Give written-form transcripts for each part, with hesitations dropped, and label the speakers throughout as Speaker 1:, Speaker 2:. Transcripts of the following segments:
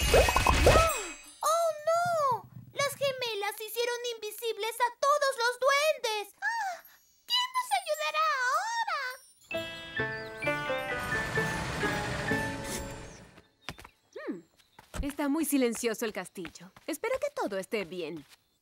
Speaker 1: ¡Oh, no! Las gemelas hicieron invisibles a todos los duendes. ¿Quién nos ayudará ahora?
Speaker 2: Está muy silencioso el castillo. Espero que todo esté bien.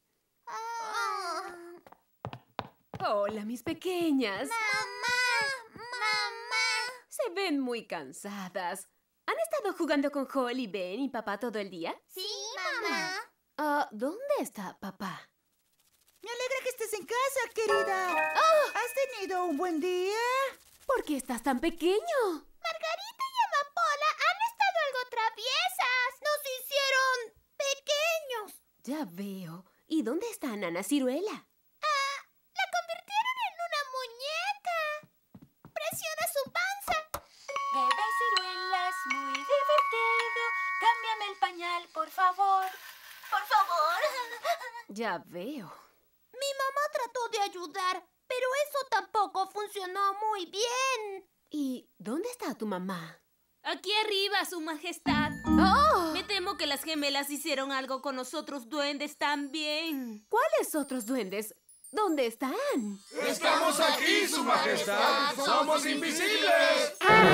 Speaker 2: Hola, mis pequeñas.
Speaker 1: ¡Mamá!
Speaker 2: Se ven muy cansadas. ¿Han estado jugando con Holly, Ben y papá todo el día?
Speaker 1: Sí, mamá.
Speaker 2: ¿Dónde está papá?
Speaker 3: Me alegra que estés en casa, querida. ¿Has tenido un buen día?
Speaker 2: ¿Por qué estás tan pequeño?
Speaker 1: Margarita y Amapola han estado algo traviesas. Nos hicieron pequeños.
Speaker 2: Ya veo. ¿Y dónde está Nana Ciruela?
Speaker 1: La convirtieron en una muñeca. Presiona su panza.
Speaker 4: Bebé ciruelas, muy divertido. Cámbiame el pañal, por favor.
Speaker 1: Por favor.
Speaker 2: Ya veo.
Speaker 1: Mi mamá trató de ayudar, pero eso tampoco funcionó muy bien.
Speaker 2: ¿Y dónde está tu mamá?
Speaker 5: Aquí arriba, Su Majestad.
Speaker 2: ¡Oh!
Speaker 5: Me temo que las gemelas hicieron algo con nosotros duendes también.
Speaker 2: ¿Cuáles otros duendes? ¿Dónde están?
Speaker 6: ¡Estamos aquí, Su Majestad! ¡Somos invisibles!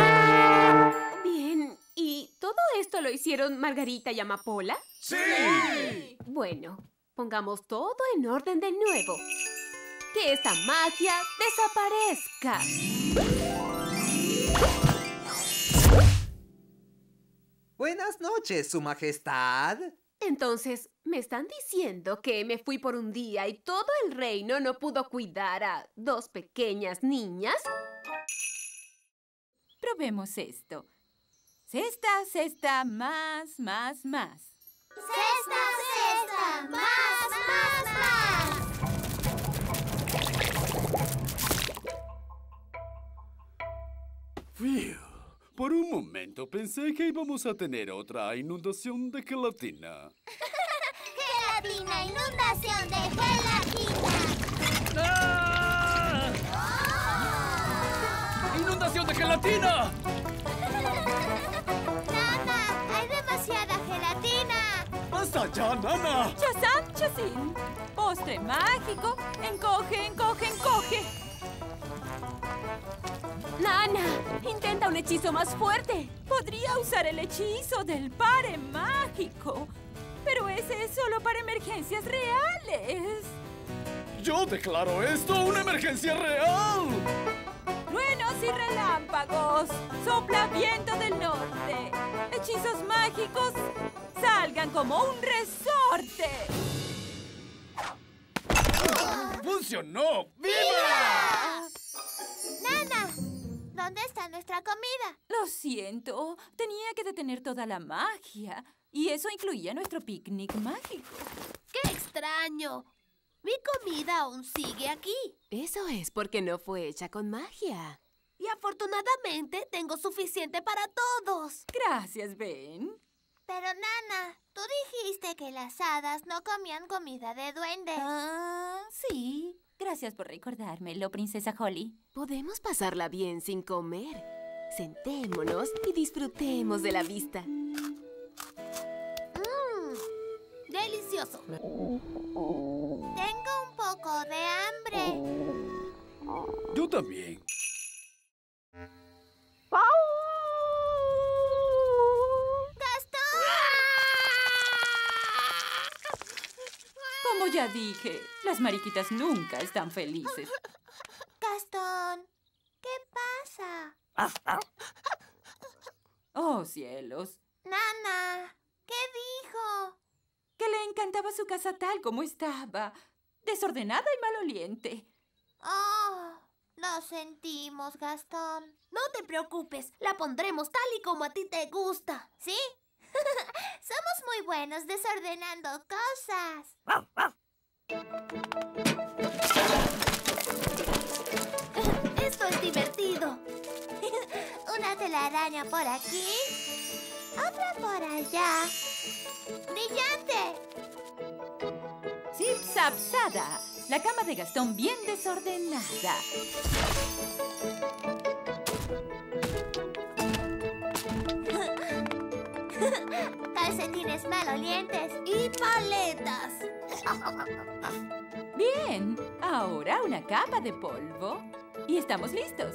Speaker 2: Bien. ¿Y todo esto lo hicieron Margarita y Amapola?
Speaker 6: ¡Sí!
Speaker 2: Bueno, pongamos todo en orden de nuevo. Que esta magia desaparezca.
Speaker 7: Buenas noches, Su Majestad.
Speaker 2: Entonces, ¿me están diciendo que me fui por un día y todo el reino no pudo cuidar a dos pequeñas niñas?
Speaker 4: Probemos esto. Cesta, cesta, más.
Speaker 1: ¡Cesta, más!
Speaker 8: Fiu. Por un momento pensé que íbamos a tener otra inundación de gelatina.
Speaker 1: ¡Gelatina! ¡Inundación de gelatina!
Speaker 8: ¡Inundación de gelatina!
Speaker 1: ¡Nana! ¡Hay demasiada gelatina!
Speaker 8: ¡Basta ya, Nana!
Speaker 4: Chazán, chacín. Postre mágico. Encoge, encoge, encoge.
Speaker 2: ¡Nana! ¡Intenta un hechizo más fuerte!
Speaker 4: Podría usar el hechizo del pare mágico. Pero ese es solo para emergencias reales.
Speaker 8: ¡Yo declaro esto una emergencia real!
Speaker 4: Truenos y relámpagos. Sopla viento del norte. Hechizos mágicos salgan como un resorte.
Speaker 8: ¡Funcionó! ¡Viva!
Speaker 1: ¡Nana! ¿Dónde está nuestra comida?
Speaker 4: Lo siento, tenía que detener toda la magia. Y eso incluía nuestro picnic mágico.
Speaker 1: ¡Qué extraño! Mi comida aún sigue aquí.
Speaker 2: Eso es porque no fue hecha con magia.
Speaker 1: Y afortunadamente tengo suficiente para todos.
Speaker 4: Gracias, Ben.
Speaker 1: Pero, Nana, tú dijiste que las hadas no comían comida de duendes.
Speaker 4: Sí. Gracias por recordármelo, princesa Holly.
Speaker 2: Podemos pasarla bien sin comer. Sentémonos y disfrutemos de la vista.
Speaker 1: ¡Delicioso! Tengo un poco de hambre.
Speaker 8: Yo también.
Speaker 4: Como ya dije, las mariquitas nunca están felices.
Speaker 1: Gastón, ¿qué pasa?
Speaker 4: Oh, cielos.
Speaker 1: Nana, ¿qué dijo?
Speaker 4: Que le encantaba su casa tal como estaba. Desordenada y maloliente.
Speaker 1: Oh, lo sentimos, Gastón. No te preocupes, la pondremos tal y como a ti te gusta, ¿sí? Somos muy buenos desordenando cosas. Esto es divertido. Una telaraña por aquí, otra por allá. ¡Brillante!
Speaker 4: Zip-zap-sada. La cama de Gastón bien desordenada.
Speaker 1: calcetines malolientes y paletas.
Speaker 4: Bien, ahora una capa de polvo. Y estamos listos.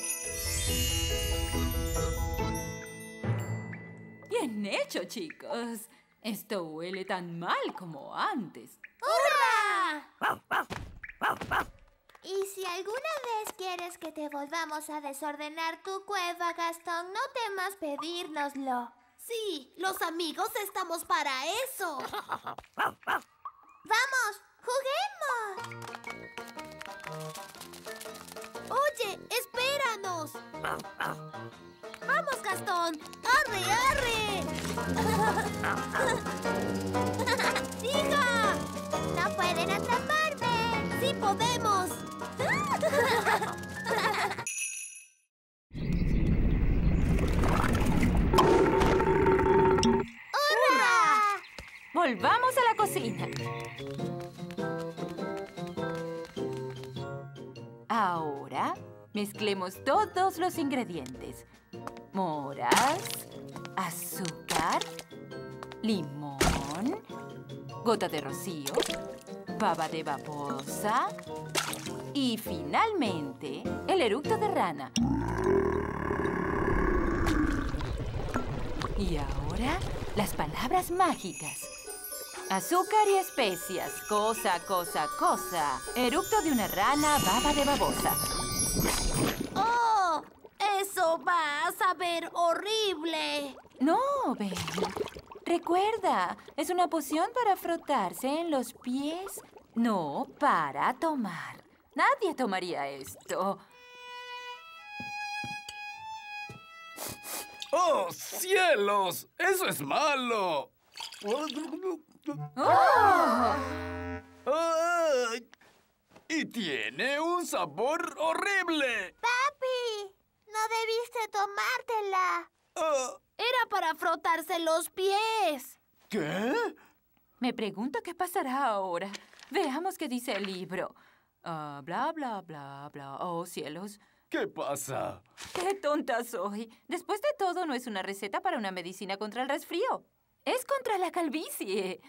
Speaker 4: Bien hecho, chicos. Esto huele tan mal como antes.
Speaker 1: ¡Hurra! Y si alguna vez quieres que te volvamos a desordenar tu cueva, Gastón, no temas pedírnoslo. Sí, los amigos estamos para eso. ¡Vamos! ¡Juguemos! Oye, espéranos. ¡Vamos, Gastón! ¡Arre, arre! ¡Siga! ¡No pueden atraparme! ¡Sí podemos! ¡Hurra!
Speaker 4: Volvamos a la cocina. Ahora mezclemos todos los ingredientes. Moras, azúcar, limón, gota de rocío, baba de babosa y finalmente el eructo de rana. Y ahora las palabras mágicas. Azúcar y especias, cosa, cosa, cosa. Eructo de una rana, baba de babosa.
Speaker 1: ¡Oh! ¡Eso va a saber horrible!
Speaker 4: No, Ben. Recuerda, es una poción para frotarse en los pies, no para tomar. Nadie tomaría esto.
Speaker 8: ¡Oh, cielos! ¡Eso es malo!
Speaker 4: ¡Oh!
Speaker 8: ¡Ay! ¡Y tiene un sabor horrible!
Speaker 1: ¡Papi! No debiste tomártela.
Speaker 8: Ah,
Speaker 1: Era para frotarse los pies.
Speaker 8: ¿Qué?
Speaker 4: Me pregunto qué pasará ahora. Veamos qué dice el libro. Bla, bla, bla, bla. Oh, cielos.
Speaker 8: ¿Qué pasa?
Speaker 4: ¡Qué tonta soy! Después de todo, no es una receta para una medicina contra el resfrío. Es contra la calvicie.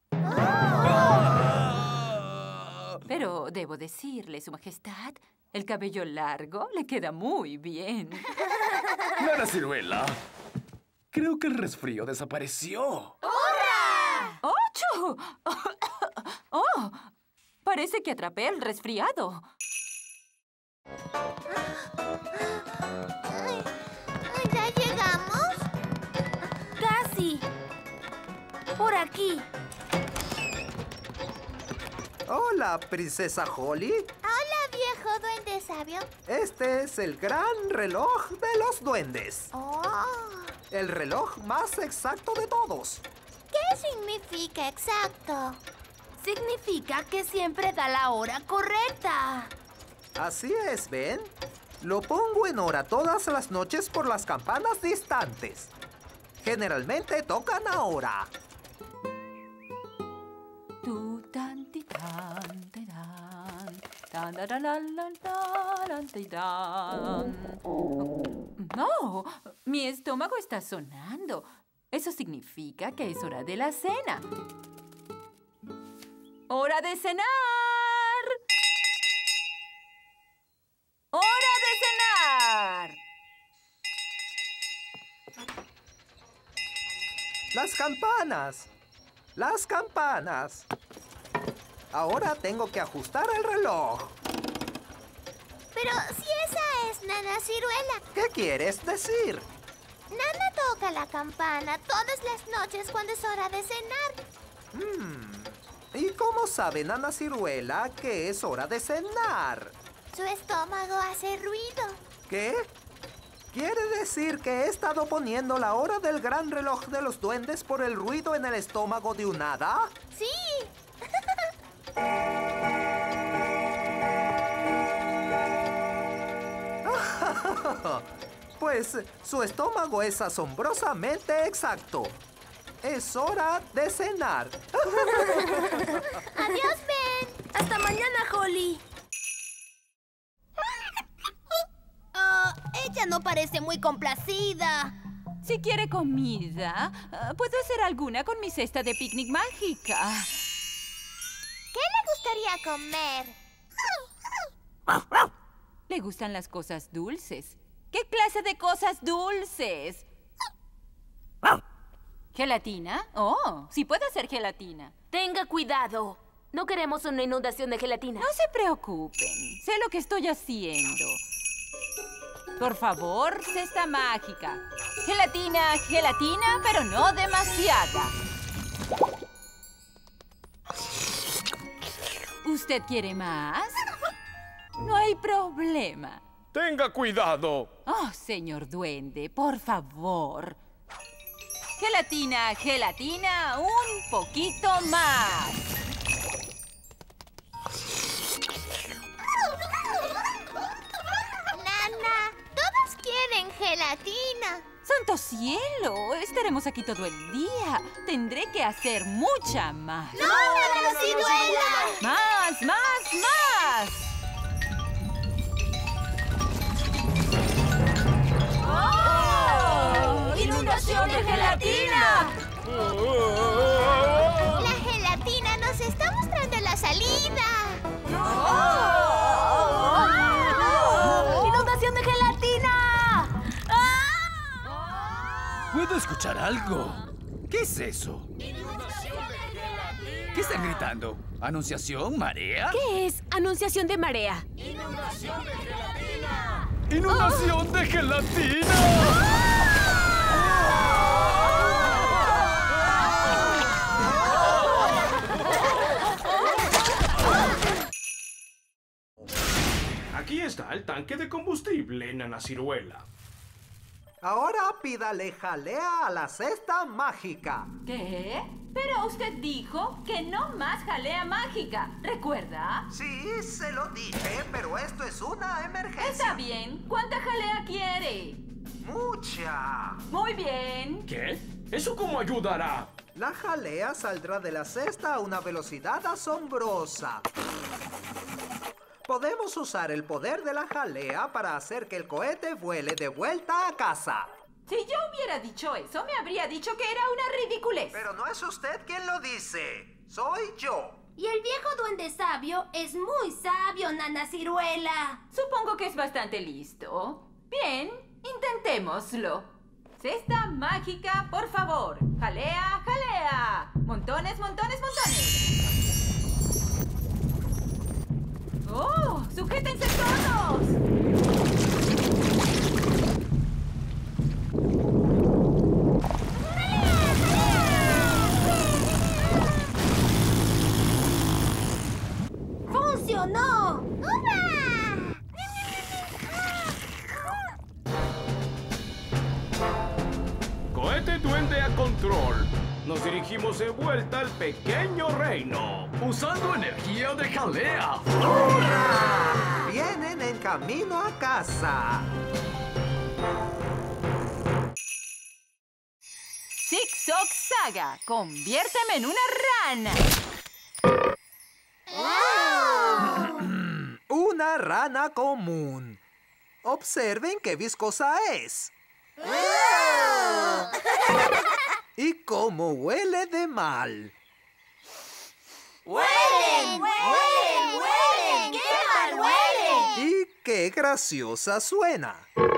Speaker 4: Pero debo decirle, Su Majestad, el cabello largo le queda muy bien.
Speaker 8: Nana Ciruela, creo que el resfrío desapareció.
Speaker 4: ¡Ocho! ¡Oh! Parece que atrapé el resfriado.
Speaker 1: ¿Ya llegamos? Casi. Por aquí.
Speaker 7: Hola, princesa Holly.
Speaker 1: Hola, viejo duende sabio.
Speaker 7: Este es el gran reloj de los duendes.
Speaker 1: Oh.
Speaker 7: El reloj más exacto de todos.
Speaker 1: ¿Qué significa exacto? Significa que siempre da la hora correcta.
Speaker 7: Así es, ¿ven? Lo pongo en hora todas las noches por las campanas distantes. Generalmente tocan ahora.
Speaker 4: Tu tan ti tan ti tan tan da, da, la, la, la, la, ti, tan. No, mi estómago está sonando. Eso significa que es hora de la cena. ¡Hora de cenar! ¡Hora de cenar!
Speaker 7: Las campanas. Las campanas. Ahora tengo que ajustar el reloj.
Speaker 1: Pero si esa es Nana Ciruela.
Speaker 7: ¿Qué quieres decir?
Speaker 1: Nana toca la campana todas las noches cuando es hora de cenar.
Speaker 7: ¿Y cómo sabe Nana Ciruela que es hora de cenar?
Speaker 1: Su estómago hace ruido.
Speaker 7: ¿Qué? ¿Quiere decir que he estado poniendo la hora del gran reloj de los duendes por el ruido en el estómago de un hada?
Speaker 1: ¡Sí!
Speaker 7: Pues su estómago es asombrosamente exacto. Es hora de cenar.
Speaker 1: ¡Adiós, Ben! ¡Hasta mañana, Holly! Ella no parece muy complacida.
Speaker 4: Si quiere comida, puedo hacer alguna con mi cesta de picnic mágica.
Speaker 1: ¿Qué le gustaría comer?
Speaker 4: ¿Le gustan las cosas dulces? ¿Qué clase de cosas dulces? ¿Gelatina? Oh, sí puede hacer gelatina.
Speaker 5: Tenga cuidado. No queremos una inundación de gelatina.
Speaker 4: No se preocupen. Sé lo que estoy haciendo. Por favor, cesta mágica. Gelatina, gelatina, pero no demasiada. ¿Usted quiere más? No hay problema.
Speaker 6: Tenga cuidado.
Speaker 4: Oh, señor duende, por favor. Gelatina, gelatina, un poquito más.
Speaker 1: Nana, todos quieren gelatina.
Speaker 4: ¡Santo cielo! Estaremos aquí todo el día. Tendré que hacer mucha más.
Speaker 1: ¡No, Nana Ciruela!
Speaker 4: ¡Más, más, más! ¡Oh! ¡Inundación de gelatina!
Speaker 1: La gelatina nos está mostrando la salida.
Speaker 5: ¡Inundación de gelatina!
Speaker 8: ¿Puedo escuchar algo? ¿Qué es eso? ¿Qué están gritando? ¿Anunciación? ¿Marea?
Speaker 2: ¿Qué es anunciación de marea?
Speaker 8: ¡Inundación de gelatina!
Speaker 6: Aquí está el tanque de combustible, Nana Ciruela.
Speaker 7: Ahora pídale jalea a la cesta mágica.
Speaker 4: ¿Qué? Pero usted dijo que no más jalea mágica. ¿Recuerda?
Speaker 7: Sí, se lo dije, pero esto es una emergencia.
Speaker 4: Está bien. ¿Cuánta jalea quiere?
Speaker 7: Mucha.
Speaker 4: Muy bien.
Speaker 6: ¿Qué? ¿Eso cómo ayudará?
Speaker 7: La jalea saldrá de la cesta a una velocidad asombrosa. Podemos usar el poder de la jalea para hacer que el cohete vuele de vuelta a casa.
Speaker 4: Si yo hubiera dicho eso, me habría dicho que era una ridiculez.
Speaker 7: Pero no es usted quien lo dice. Soy yo.
Speaker 1: Y el viejo duende sabio es muy sabio, Nana Ciruela.
Speaker 4: Supongo que es bastante listo. Bien, intentémoslo. Cesta mágica, por favor. Jalea, jalea. Montones, montones, montones. ¡Oh! ¡Sujétense todos!
Speaker 1: ¡Funcionó! ¡Hurra!
Speaker 6: Cohete duende a control. Nos dirigimos de vuelta al pequeño reino.
Speaker 8: Usando energía de jalea.
Speaker 7: Vienen en camino a casa.
Speaker 4: Zig-Zog Saga, conviérteme en una rana.
Speaker 7: Una rana común. Observen qué viscosa es. Y cómo huele de mal.
Speaker 1: ¡Huelen! ¡Huelen! ¡Huelen! ¡Qué mal huelen!
Speaker 7: Y qué graciosa suena.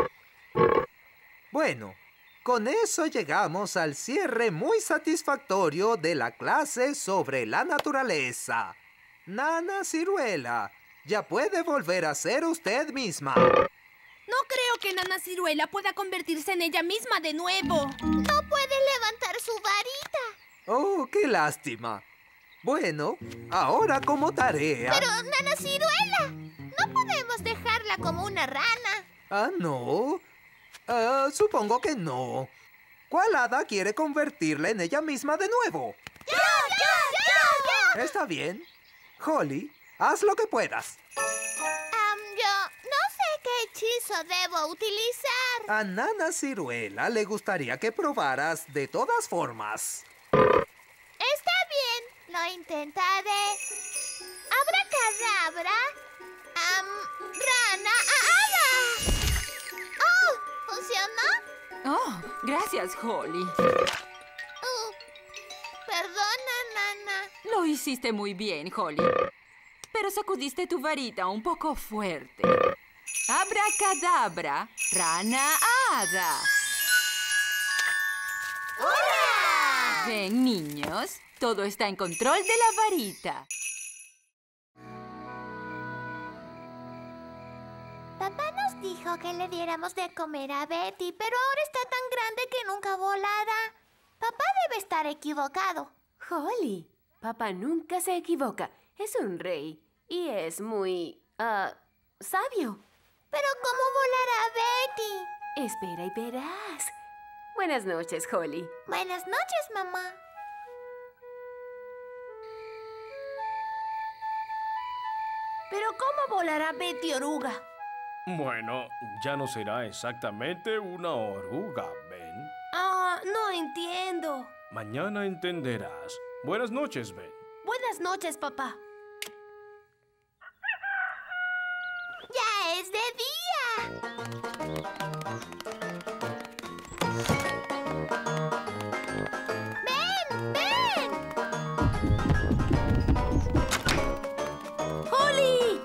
Speaker 7: Bueno, con eso llegamos al cierre muy satisfactorio de la clase sobre la naturaleza. Nana Ciruela, ya puede volver a ser usted misma.
Speaker 9: No creo que Nana Ciruela pueda convertirse en ella misma de nuevo.
Speaker 1: No puede levantar su varita.
Speaker 7: Oh, qué lástima. Bueno, ahora como tarea...
Speaker 1: Pero, Nana Ciruela, no podemos dejarla como una rana.
Speaker 7: Ah, ¿no? Supongo que no. ¿Cuál hada quiere convertirla en ella misma de nuevo?
Speaker 1: ¡Yo!
Speaker 7: Está bien. Holly, haz lo que puedas.
Speaker 1: Yo no sé qué hechizo debo utilizar.
Speaker 7: A Nana Ciruela le gustaría que probaras de todas formas.
Speaker 1: Está bien, lo intentaré. Abracadabra. Rana a hada. ¡Oh! ¿Funcionó?
Speaker 4: Oh, gracias, Holly.
Speaker 1: Perdona, Nana.
Speaker 4: Lo hiciste muy bien, Holly. Pero sacudiste tu varita un poco fuerte. Abracadabra, rana hada.
Speaker 1: ¡Hola!
Speaker 4: Ven, niños, todo está en control de la varita.
Speaker 1: Papá nos dijo que le diéramos de comer a Betty, pero ahora está tan grande que nunca volará. Papá debe estar equivocado.
Speaker 2: Holly, papá nunca se equivoca. Es un rey y es muy, sabio.
Speaker 1: ¿Pero cómo volará Betty?
Speaker 2: Espera y verás. Buenas noches, Holly.
Speaker 1: Buenas noches, mamá.
Speaker 9: ¿Pero cómo volará Betty Oruga?
Speaker 6: Bueno, ya no será exactamente una oruga, Ben.
Speaker 9: No entiendo.
Speaker 6: Mañana entenderás. Buenas noches, Ben.
Speaker 9: Buenas noches, papá.
Speaker 1: ¡Ya es de día! ¡Ven! ¡Ven!
Speaker 9: ¡Holly!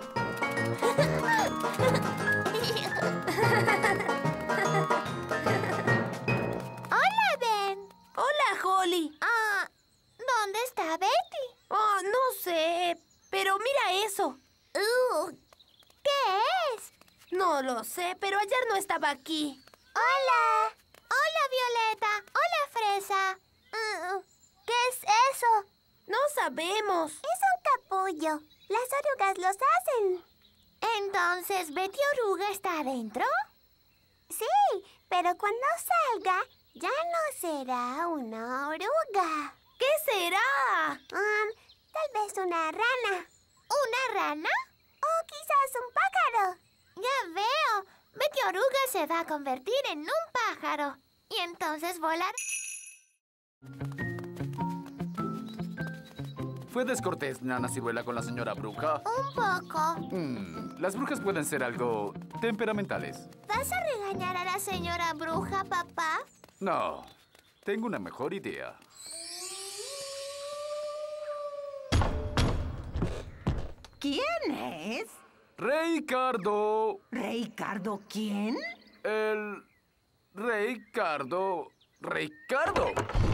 Speaker 1: ¡Hola, Ben!
Speaker 9: Hola, Holly.
Speaker 1: ¿Dónde está Betty?
Speaker 9: No sé, pero mira eso.
Speaker 1: ¿Qué es?
Speaker 9: No lo sé, pero ayer no estaba aquí.
Speaker 1: ¡Hola! ¡Hola, Violeta! ¡Hola, Fresa! ¿Qué es eso?
Speaker 9: No sabemos.
Speaker 1: Es un capullo. Las orugas los hacen. ¿Entonces Betty Oruga está adentro? Sí, pero cuando salga ya no será una oruga.
Speaker 9: ¿Qué será?
Speaker 1: Tal vez una rana. ¿Una rana? O quizás un pájaro. Ya veo. Betty Oruga se va a convertir en un pájaro. Y entonces volar.
Speaker 8: ¿Fue descortés, Nana Ciruela, con la señora bruja?
Speaker 1: Un poco.
Speaker 8: Las brujas pueden ser algo temperamentales.
Speaker 1: ¿Vas a regañar a la señora bruja, papá?
Speaker 8: No, tengo una mejor idea.
Speaker 3: ¿Quién es?
Speaker 8: ¡Rey Cardo!
Speaker 3: ¿Rey Cardo quién?
Speaker 8: El Rey Cardo. ¡Rey Cardo!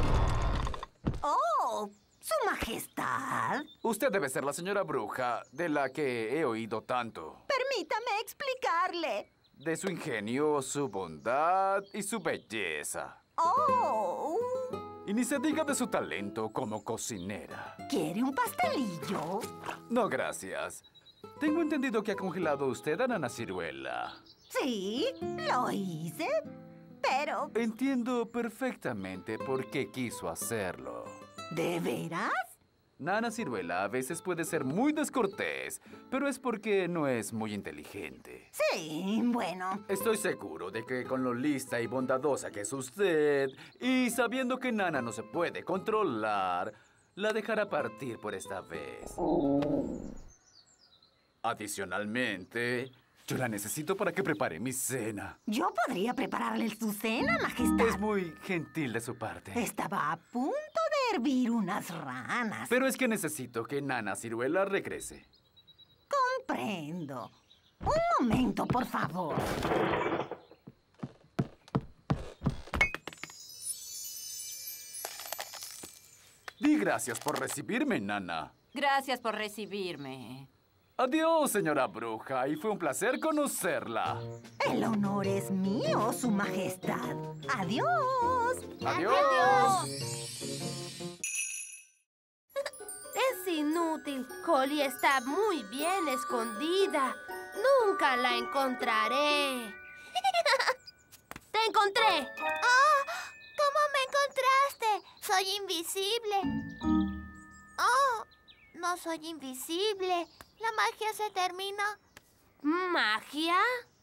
Speaker 3: ¡Oh! ¡Su Majestad!
Speaker 8: Usted debe ser la señora bruja de la que he oído tanto.
Speaker 3: Permítame explicarle.
Speaker 8: De su ingenio, su bondad y su belleza.
Speaker 3: ¡Oh!
Speaker 8: Y ni se diga de su talento como cocinera.
Speaker 3: ¿Quiere un pastelillo?
Speaker 8: No, gracias. Tengo entendido que ha congelado usted a Nana Ciruela.
Speaker 3: Sí, lo hice, pero...
Speaker 8: Entiendo perfectamente por qué quiso hacerlo.
Speaker 3: ¿De veras?
Speaker 8: Nana Ciruela a veces puede ser muy descortés, pero es porque no es muy inteligente.
Speaker 3: Sí, bueno.
Speaker 8: Estoy seguro de que con lo lista y bondadosa que es usted, y sabiendo que Nana no se puede controlar, la dejará partir por esta vez. Adicionalmente, yo la necesito para que prepare mi cena.
Speaker 3: Yo podría prepararle su cena, Majestad.
Speaker 8: Es muy gentil de su parte.
Speaker 3: Estaba a punto de hervir unas ranas.
Speaker 8: Pero es que necesito que Nana Ciruela regrese.
Speaker 3: Comprendo. Un momento, por favor.
Speaker 8: Di gracias por recibirme, Nana.
Speaker 4: Gracias por recibirme.
Speaker 8: Adiós, señora bruja, y fue un placer conocerla.
Speaker 3: El honor es mío, Su Majestad. Adiós.
Speaker 8: Adiós.
Speaker 9: Es inútil. Holly está muy bien escondida. Nunca la encontraré. ¡Te encontré!
Speaker 1: ¡Oh! ¿Cómo me encontraste? Soy invisible. ¡Oh! No soy invisible. La magia se terminó.
Speaker 9: ¿Magia?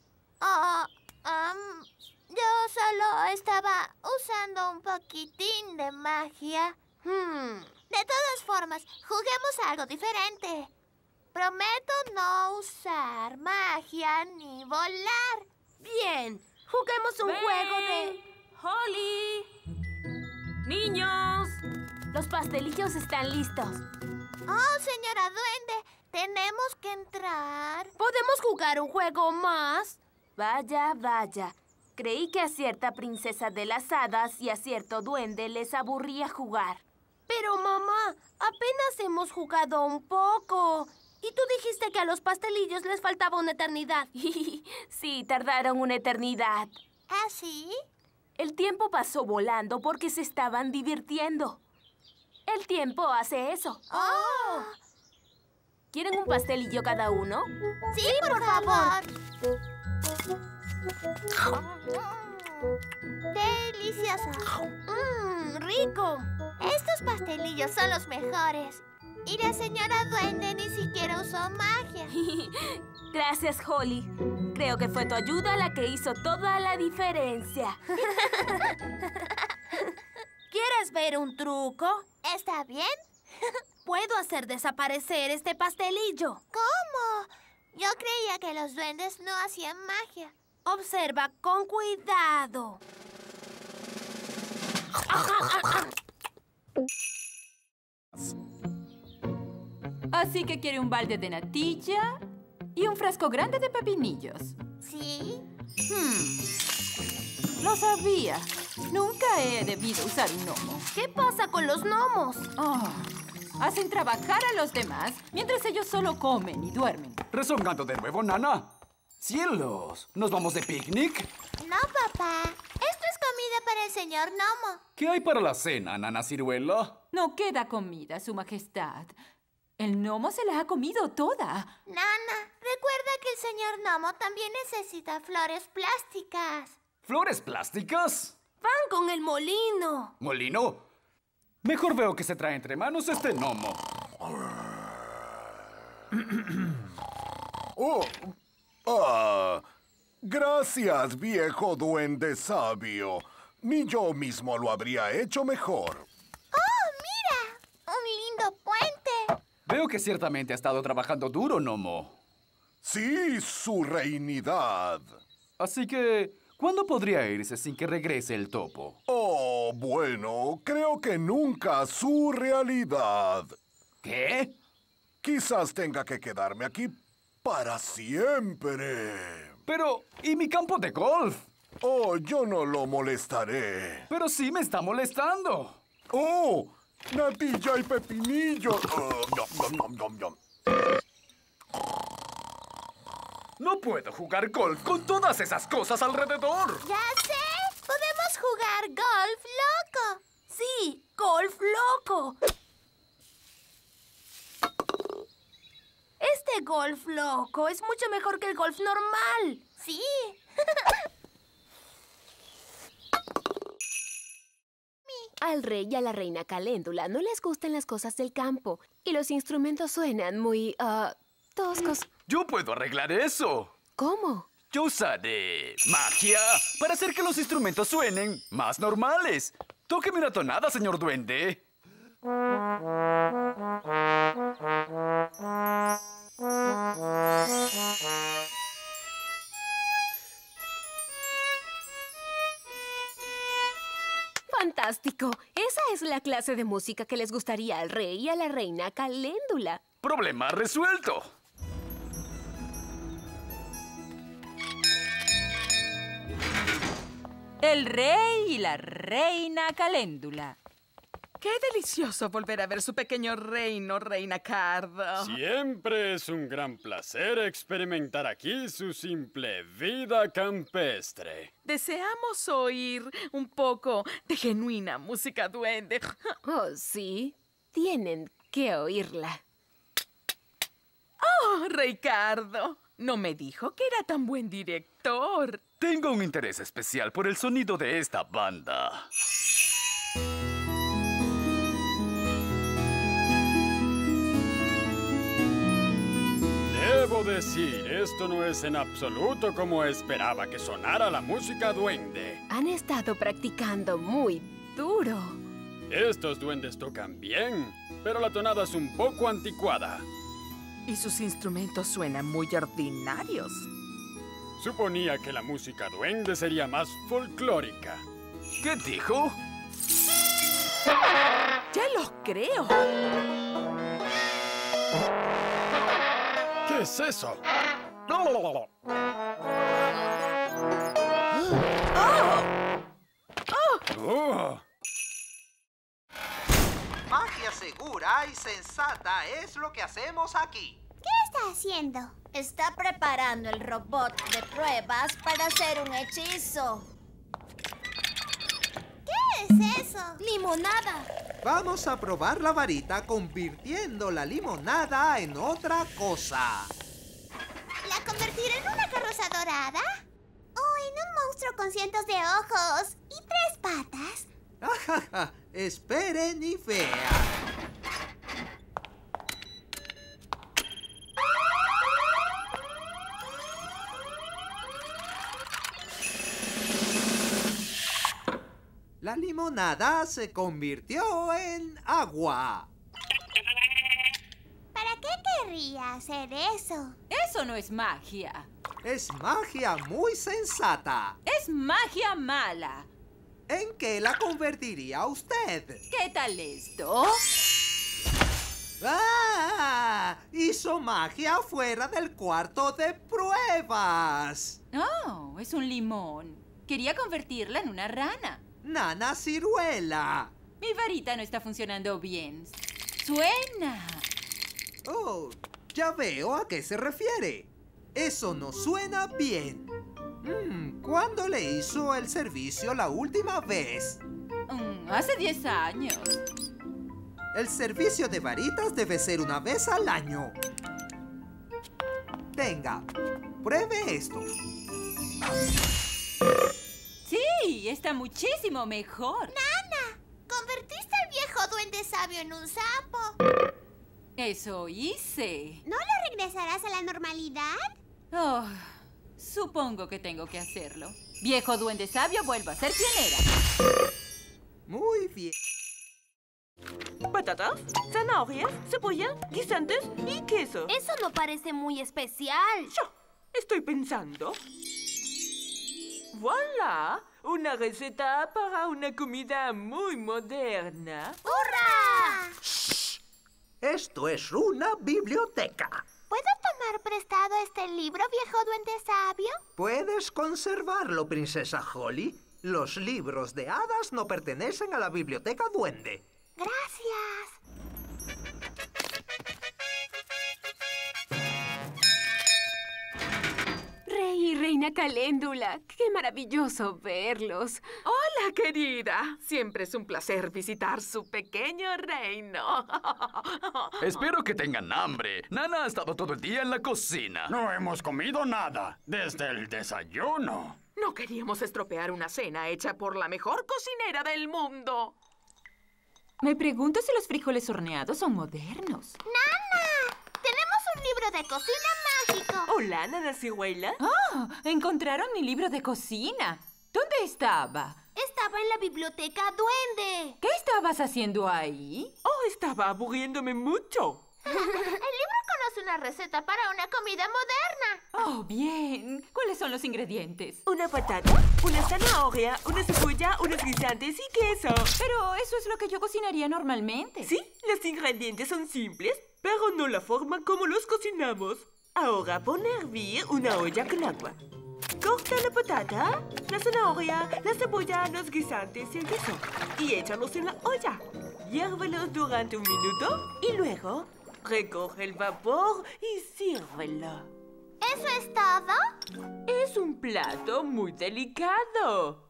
Speaker 1: Yo solo estaba usando un poquitín de magia. De todas formas, juguemos a algo diferente. Prometo no usar magia ni volar.
Speaker 9: Bien. Juguemos un juego de...
Speaker 5: ¡Holly! ¡Niños!
Speaker 2: Los pastelillos están listos.
Speaker 1: Oh, señora Duende, tenemos que entrar.
Speaker 9: ¿Podemos jugar un juego más?
Speaker 2: Vaya, vaya. Creí que a cierta princesa de las hadas y a cierto duende les aburría jugar.
Speaker 9: Pero, mamá, apenas hemos jugado un poco. Y tú dijiste que a los pastelillos les faltaba una eternidad.
Speaker 2: Sí, tardaron una eternidad.
Speaker 1: ¿Ah, sí?
Speaker 2: El tiempo pasó volando porque se estaban divirtiendo. El tiempo hace eso.
Speaker 1: ¡Oh!
Speaker 2: ¿Quieren un pastelillo cada uno?
Speaker 1: Sí, por favor. Delicioso.
Speaker 9: ¡Rico!
Speaker 1: Estos pastelillos son los mejores. Y la señora Duende ni siquiera usó magia.
Speaker 2: Gracias, Holly. Creo que fue tu ayuda la que hizo toda la diferencia.
Speaker 9: ¿Quieres ver un truco?
Speaker 1: ¿Está bien?
Speaker 9: Puedo hacer desaparecer este pastelillo.
Speaker 1: ¿Cómo? Yo creía que los duendes no hacían magia.
Speaker 9: Observa con cuidado.
Speaker 4: Así que quiere un balde de natilla y un frasco grande de pepinillos.
Speaker 1: ¿Sí?
Speaker 4: Lo sabía. Nunca he debido usar un gnomo.
Speaker 9: ¿Qué pasa con los gnomos?
Speaker 4: Hacen trabajar a los demás mientras ellos solo comen y duermen.
Speaker 8: Rezongando de nuevo, Nana. ¡Cielos! ¿Nos vamos de picnic?
Speaker 1: No, papá. Esto es comida para el señor Gnomo.
Speaker 8: ¿Qué hay para la cena, Nana Ciruela?
Speaker 4: No queda comida, Su Majestad. El gnomo se la ha comido toda.
Speaker 1: Nana, recuerda que el señor Gnomo también necesita flores plásticas.
Speaker 8: ¿Flores plásticas?
Speaker 9: ¡Van con el molino!
Speaker 8: ¿Molino? Mejor veo que se trae entre manos este gnomo.
Speaker 10: Gracias, viejo duende sabio. Ni yo mismo lo habría hecho mejor.
Speaker 1: ¡Oh, mira! ¡Un lindo puente!
Speaker 8: Veo que ciertamente ha estado trabajando duro, gnomo.
Speaker 10: Sí, su reinidad.
Speaker 8: Así que, ¿cuándo podría irse sin que regrese el topo?
Speaker 10: Oh, bueno, creo que nunca su realidad.
Speaker 8: ¿Qué?
Speaker 10: Quizás tenga que quedarme aquí para siempre.
Speaker 8: Pero, ¿y mi campo de golf?
Speaker 10: Oh, yo no lo molestaré.
Speaker 8: Pero sí me está molestando.
Speaker 10: ¡Oh! Natilla y pepinillo. Yum, yum, yum.
Speaker 8: No puedo jugar golf con todas esas cosas alrededor.
Speaker 1: ¡Ya sé! ¡Podemos jugar golf loco!
Speaker 9: ¡Sí! ¡Golf loco! Este golf loco es mucho mejor que el golf normal.
Speaker 1: ¡Sí!
Speaker 2: Al rey y a la reina Caléndula no les gustan las cosas del campo y los instrumentos suenan muy, toscos.
Speaker 8: Yo puedo arreglar eso.
Speaker 2: ¿Cómo?
Speaker 8: Yo usaré magia para hacer que los instrumentos suenen más normales. Tóqueme una tonada, señor duende.
Speaker 2: ¡Fantástico! Esa es la clase de música que les gustaría al rey y a la reina Caléndula.
Speaker 8: Problema resuelto.
Speaker 4: El rey y la reina Caléndula.
Speaker 3: ¡Qué delicioso volver a ver su pequeño reino, Reina Cardo!
Speaker 11: Siempre es un gran placer experimentar aquí su simple vida campestre.
Speaker 3: Deseamos oír un poco de genuina música duende.
Speaker 2: Oh, sí. Tienen que oírla.
Speaker 3: ¡Oh, Ricardo! No me dijo que era tan buen director.
Speaker 8: Tengo un interés especial por el sonido de esta banda.
Speaker 11: Debo decir, esto no es en absoluto como esperaba que sonara la música duende.
Speaker 2: Han estado practicando muy duro.
Speaker 11: Estos duendes tocan bien, pero la tonada es un poco anticuada.
Speaker 3: Y sus instrumentos suenan muy ordinarios.
Speaker 11: Suponía que la música duende sería más folclórica.
Speaker 8: ¿Qué dijo?
Speaker 12: ¡Ya los creo!
Speaker 11: ¿Qué es eso?
Speaker 7: Magia segura y sensata es lo que hacemos aquí.
Speaker 1: ¿Qué está haciendo? Está preparando el robot de pruebas para hacer un hechizo. ¿Qué es eso? ¡Limonada!
Speaker 7: Vamos a probar la varita convirtiendo la limonada en otra cosa.
Speaker 1: ¿La convertiré en una carroza dorada? ¿O en un monstruo con cientos de ojos y 3 patas?
Speaker 7: Ajaja, esperen y vean. La limonada se convirtió en agua.
Speaker 1: ¿Para qué querría hacer eso?
Speaker 4: Eso no es magia.
Speaker 7: Es magia muy sensata.
Speaker 4: Es magia mala.
Speaker 7: ¿En qué la convertiría usted?
Speaker 4: ¿Qué tal esto?
Speaker 7: ¡Ah! Hizo magia fuera del cuarto de pruebas.
Speaker 4: Oh, es un limón. Quería convertirla en una rana.
Speaker 7: Nana Ciruela.
Speaker 4: Mi varita no está funcionando bien. ¡Suena!
Speaker 7: Oh, ya veo a qué se refiere. Eso no suena bien. ¿Cuándo le hizo el servicio la última vez?
Speaker 4: Hace 10 años.
Speaker 7: El servicio de varitas debe ser una vez al año. Tenga, pruebe esto.
Speaker 4: Sí, está muchísimo mejor.
Speaker 1: ¡Nana! ¿Convertiste al viejo duende sabio en un sapo?
Speaker 4: Eso hice.
Speaker 1: ¿No le regresarás a la normalidad?
Speaker 4: Oh, supongo que tengo que hacerlo. Viejo duende sabio, vuelvo a ser quien era.
Speaker 7: Muy bien.
Speaker 12: Patatas, zanahorias, cebolla, guisantes y queso.
Speaker 9: Eso no parece muy especial.
Speaker 12: Yo estoy pensando. ¡Voilà! Una receta para una comida muy moderna.
Speaker 1: ¡Hurra!
Speaker 7: ¡Shh! Esto es una biblioteca.
Speaker 1: ¿Puedo tomar prestado este libro, viejo duende sabio?
Speaker 7: Puedes conservarlo, princesa Holly. Los libros de hadas no pertenecen a la biblioteca duende.
Speaker 1: Gracias.
Speaker 2: Rey y Reina Caléndula, qué maravilloso verlos.
Speaker 12: Hola, querida. Siempre es un placer visitar su pequeño reino.
Speaker 8: Espero que tengan hambre. Nana ha estado todo el día en la cocina.
Speaker 11: No hemos comido nada desde el desayuno.
Speaker 12: No queríamos estropear una cena hecha por la mejor cocinera del mundo.
Speaker 4: Me pregunto si los frijoles horneados son modernos.
Speaker 1: ¡Nana! ¡Tenemos un libro de cocina mágico!
Speaker 12: Hola, Nana Ciruela.
Speaker 4: ¡Oh! Encontraron mi libro de cocina. ¿Dónde estaba?
Speaker 1: Estaba en la biblioteca duende.
Speaker 4: ¿Qué estabas haciendo ahí?
Speaker 12: Oh, estaba aburriéndome mucho.
Speaker 1: El libro conoce una receta para una comida moderna.
Speaker 4: Oh, bien. ¿Cuáles son los ingredientes?
Speaker 12: Una patata, una zanahoria, una cebolla, unos guisantes y queso.
Speaker 4: Pero eso es lo que yo cocinaría normalmente.
Speaker 12: Sí, los ingredientes son simples, pero no la forma como los cocinamos. Ahora pon a hervir una olla con agua. Corta la patata, la zanahoria, la cebolla, los guisantes y el queso. Y échalos en la olla. Hiérvelos durante 1 minuto y luego recoge el vapor y sírvelo.
Speaker 1: ¿Eso es todo?
Speaker 12: Es un plato muy delicado.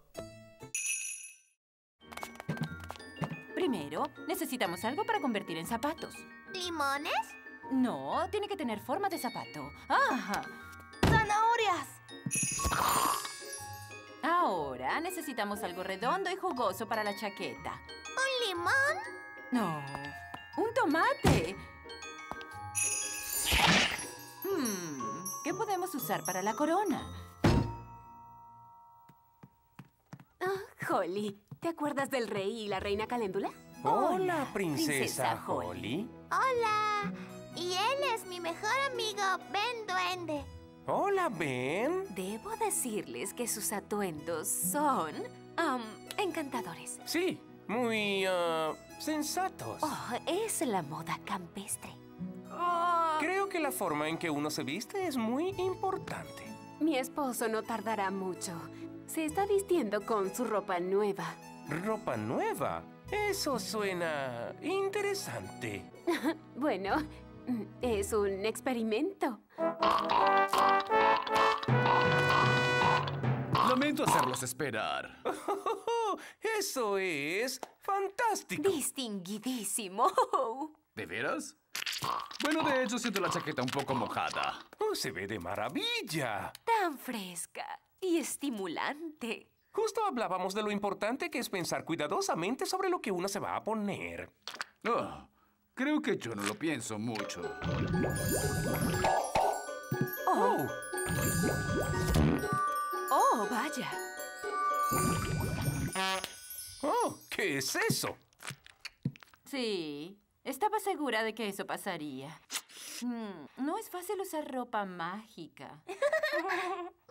Speaker 4: Primero, necesitamos algo para convertir en zapatos.
Speaker 1: ¿Limones?
Speaker 4: No, tiene que tener forma de zapato. ¡Ajá!
Speaker 9: ¡Zanahorias!
Speaker 4: Ahora necesitamos algo redondo y jugoso para la chaqueta.
Speaker 1: ¿Un limón?
Speaker 4: No, un tomate. ¿Qué podemos usar para la corona?
Speaker 2: Oh, Holly, ¿te acuerdas del rey y la reina Caléndula?
Speaker 13: Hola, princesa Holly.
Speaker 1: Hola. Y él es mi mejor amigo, Ben Duende.
Speaker 13: Hola, Ben.
Speaker 2: Debo decirles que sus atuendos son encantadores.
Speaker 13: Sí, muy sensatos.
Speaker 2: Oh, es la moda campestre.
Speaker 13: Creo que la forma en que uno se viste es muy importante.
Speaker 2: Mi esposo no tardará mucho. Se está vistiendo con su ropa nueva.
Speaker 13: ¿Ropa nueva? Eso suena interesante.
Speaker 2: Bueno, es un experimento.
Speaker 8: Lamento hacerlos esperar.
Speaker 13: ¡Eso es fantástico!
Speaker 2: Distinguidísimo.
Speaker 8: ¿De veras? Bueno, de hecho, siento la chaqueta un poco mojada.
Speaker 13: Oh, se ve de maravilla.
Speaker 2: Tan fresca y estimulante.
Speaker 13: Justo hablábamos de lo importante que es pensar cuidadosamente sobre lo que uno se va a poner.
Speaker 8: Oh, creo que yo no lo pienso mucho.
Speaker 2: Oh. Oh, vaya.
Speaker 13: Oh, ¿qué es eso?
Speaker 4: Sí, estaba segura de que eso pasaría. No es fácil usar ropa mágica.